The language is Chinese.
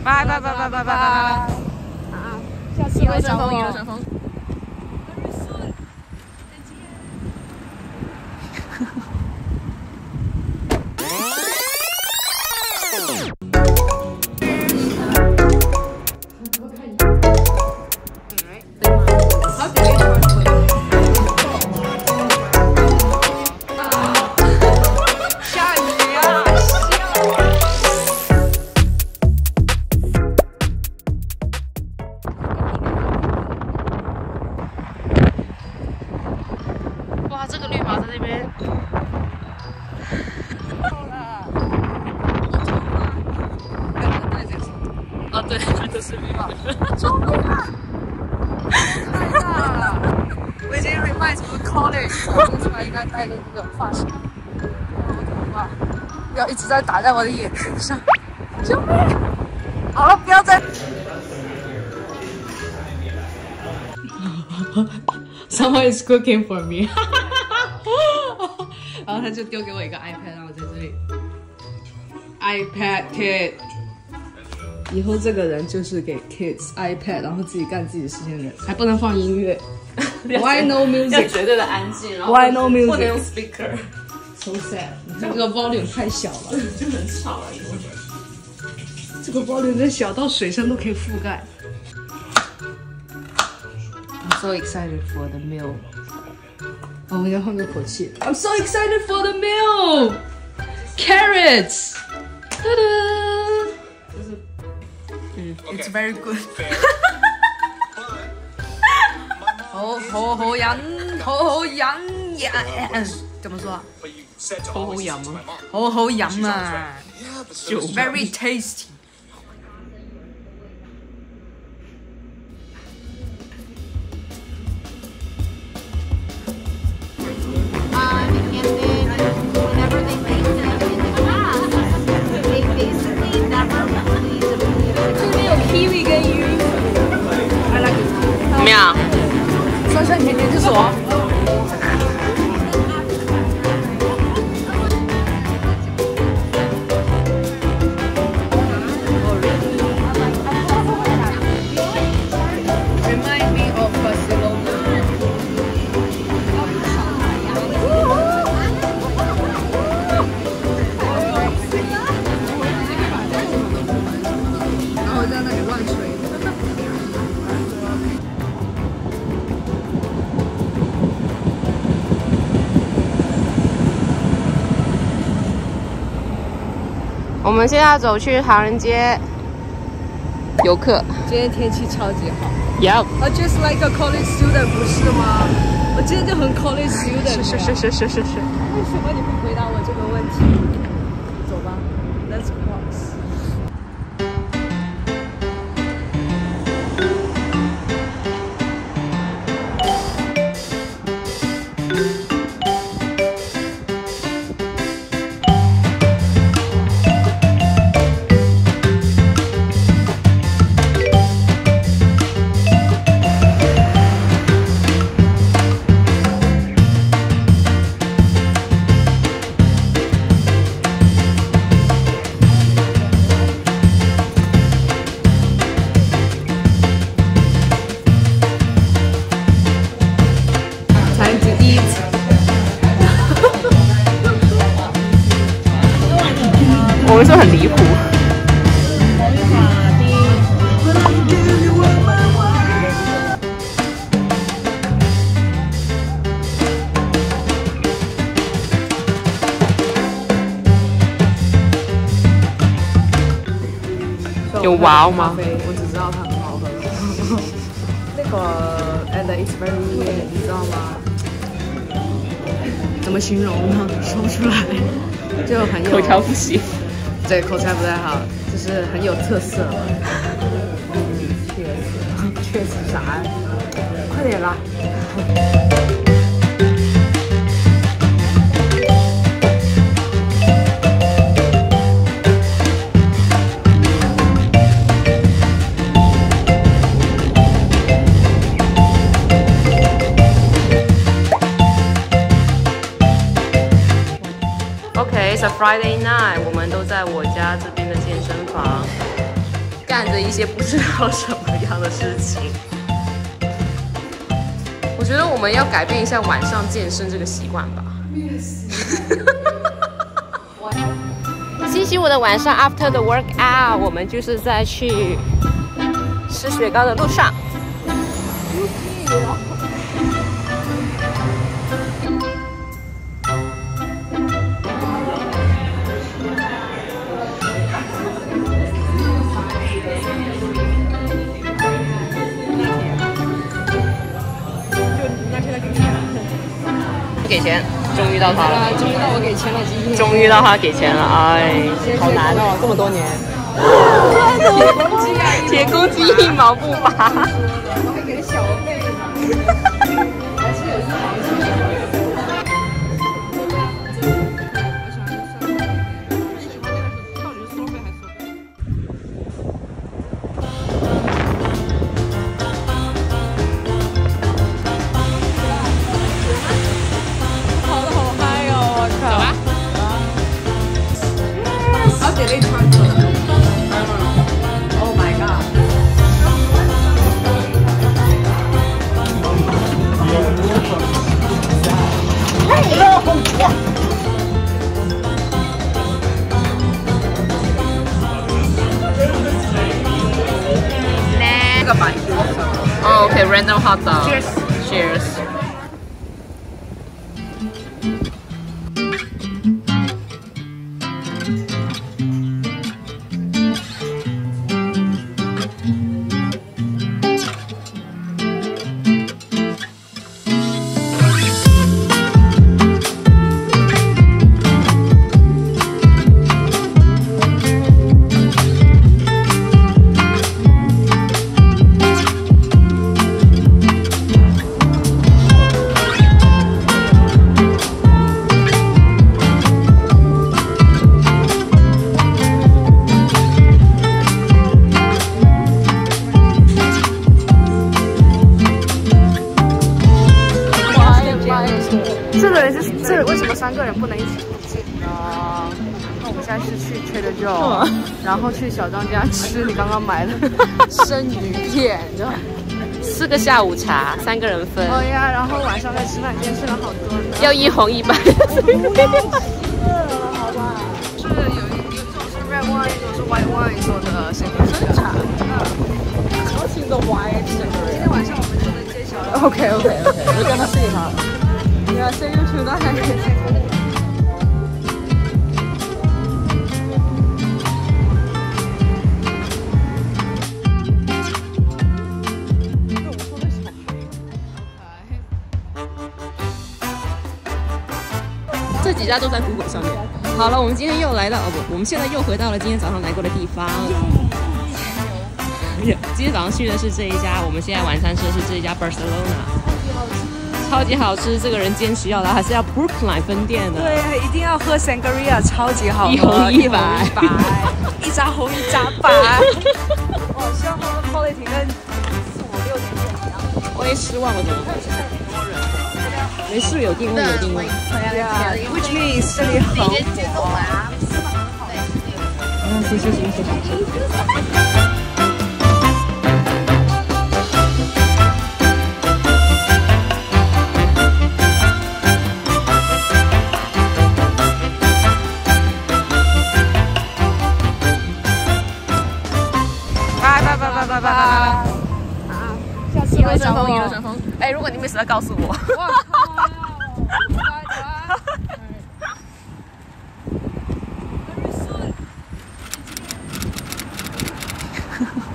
拜拜拜拜拜拜拜。下次来找我。一路顺风。哇，这个绿毛在那边。哦，对，这是绿毛。救命啊！太大了！我已经 remind 什么 college 了，为什么应该戴个这个发型？我怎么办？不要一直在打在我的眼睛上！救命！好了，不要再。Someone is cooking for me 。然后他就丢给我一个 iPad， 然后我在这里 iPad kid。以后这个人就是给 kids iPad， 然后自己干自己的事情的人，还不能放音乐。Why no music？ 要绝对的安静，然后 Why no music？ 不能用 speaker。So sad， 你看这个 volume 太小了， 就很吵了。 这个 volume 真小到水声都可以覆盖。I'm so excited for the meal。我们要换个口气。I'm so excited for the meal. Carrots。哒哒。It's very good 好飲怎麼說啊？好飲啊！好飲啊 ！Very tasty。 怎么样？ 酸酸甜甜就是我。Remind me of Barcelona。然后在那里乱吹。我们现在走去唐人街游客。今天天气超级好。Yep。Just like a college student， 不是吗？我今天就很 college student。是。为什么你不回答我这个问题？走吧 ，Let's cross。 我们是很离谱。有哇哦吗？ 我只知道它很好喝。那个 and it's very， 你知道吗？怎么形容呢？说不出来，就很有口条不行。 对，口才不太好，就是很有特色。确实啥？快点啦！ OK，it's a Friday night， 我们都在我家这边的健身房。 干着一些不知道什么样的事情。我觉得我们要改变一下晚上健身这个习惯吧。星期五的晚上 ，after the workout， 我们就是在去吃雪糕的路上。给钱，终于到他了。 终于到我给钱了，今天。 终于到他给钱了，哎，好难哦，这么多年。铁公鸡一毛不拔。 我还给小费呢，还是有1毛钱。 Okay, random hot dog. Cheers. Cheers.这为什么3个人不能一起入境呢？那我们现在是去Trader Joe，然后去小张家吃你刚刚买的生鱼片，就4个下午茶，3个人分。哦呀，然后晚上再吃饭，今天吃了好多呢。要1红1白。好吧。是有一种是 red wine， 一种是 white wine 做的生鱼片茶。超新的 white。今天晚上我们就能揭晓了。OK， 我跟他试一下。Yeah, see you tonight. 这几家都在 Google 上面。好了，我们今天又来到，我们现在又回到了今天早上来过的地方。今天早上去的是这一家，我们现在晚餐吃的是这一家 Barcelona。超级好吃，这个人坚持要来，还是要 Brookline 分店的。对，一定要喝 Sangria， 超级好喝，1红1白，1扎红1扎白。哦，希望他们 quality 跟4、5、6年前一样。我也失望了，怎么办？现在挺多人。没事，有定位，有定位。Which means 这里很火。行。拜。下次会找我。一路顺风。哎，如果你没死要告诉我。哇靠！